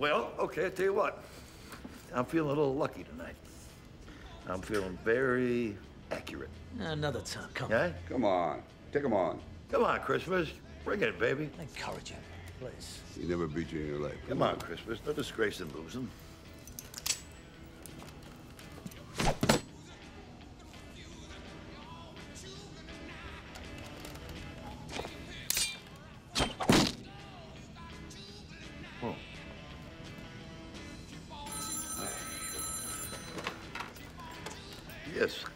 Well, okay, I tell you what. I'm feeling a little lucky tonight. I'm feeling very accurate. Another time, come Yeah? on. Come on. Take him on. Come on, Christmas. Bring it, baby. Encourage him, please. He never beat you in your life. Come on, Christmas. No disgrace in losing. Oh. Yes,